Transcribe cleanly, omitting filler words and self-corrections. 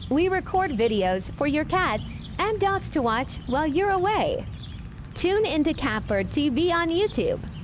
We record videos for your cats and dogs to watch while you're away. Tune into Catbird TV on YouTube.